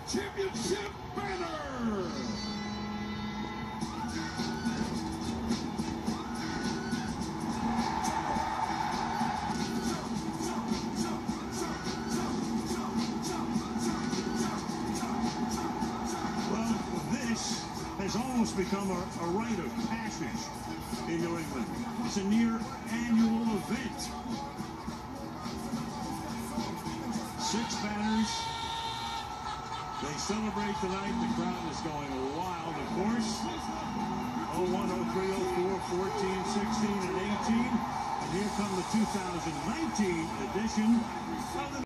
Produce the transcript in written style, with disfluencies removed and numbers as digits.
championship banner. Has almost become a rite of passage in New England. It's a near annual event. 6 banners. They celebrate tonight. The crowd is going wild, of course. 01, 03, 04, 14, 16, and 18. And here come the 2019 edition of the